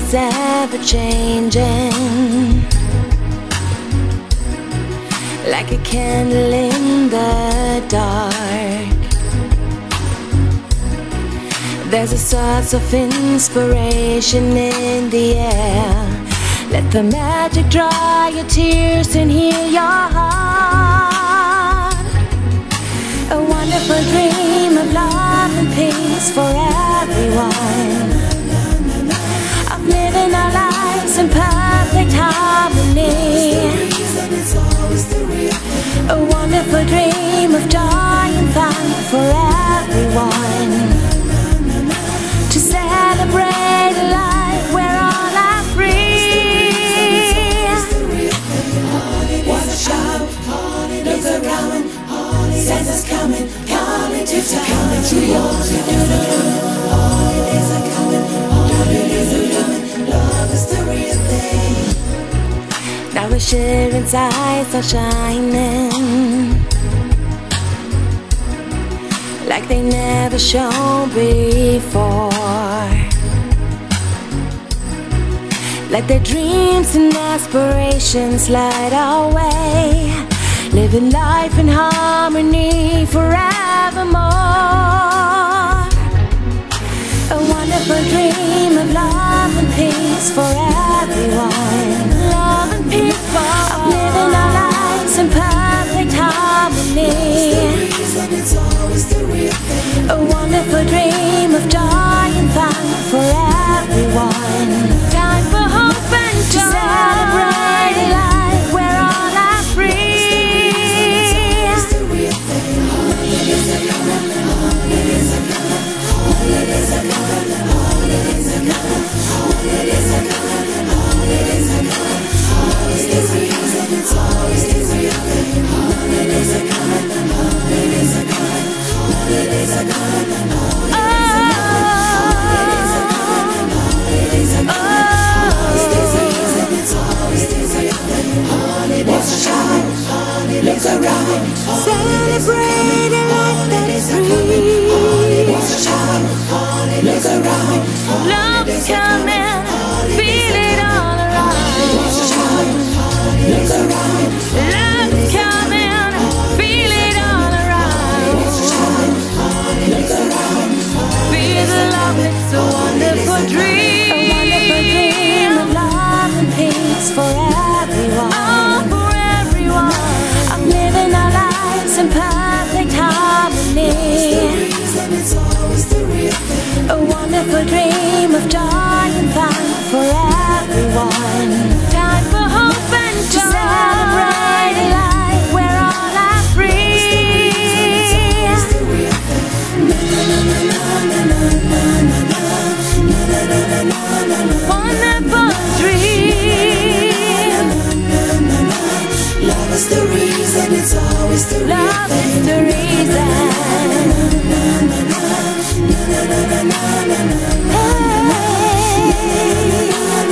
is ever changing, like a candle in the dark. There's a source of inspiration in the air. Let the magic dry your tears and heal your heart. A wonderful dream of love and peace for everyone, of living our lives in perfect harmony. A wonderful dream of joy and fun for everyone, to celebrate a life where all are free. Wanna shout, look around, Santa's coming, coming to town, coming to yours. Holidays are coming, holidays are coming. Love is the real thing. Now the children's eyes are shining like they never shone before. Let their dreams and aspirations light our way, living life in harmony forevermore. A wonderful dream of love and peace for everyone. Love and peace for all. Of living our lives in perfect harmony. It's always the real thing. A wonderful dream of joy and fun for everyone. Time for hope and joy, to celebrate a life where all are free. It's the real thing. Holidays are coming, holidays are coming, holidays are coming, holidays are coming, holidays are coming, holidays are coming, holidays are coming. It's always the real thing. Holidays are coming, holidays are coming, holidays are coming, holidays are coming, holidays are coming, holidays are coming. It's always the real thing. Holidays are coming, look around, Celebrate a life that is free. holidays are coming, look around, Love is coming, feel it all around. look around, Love is coming, feel it all around. look around. Feel the love, it's a wonderful dream. A wonderful dream of love and peace for everyone. Oh, for everyone. Of living our lives in perfect harmony. It's always the real thing. A wonderful dream of joy and fun for everyone. Time for hope and joy, to celebrate a life where all are free. It's the real thing. Wonderful dream. Love is the reason. It's always the real Love thing. is the reason.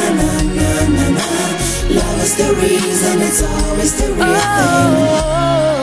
Love is the reason. It's always the real thing. Oh.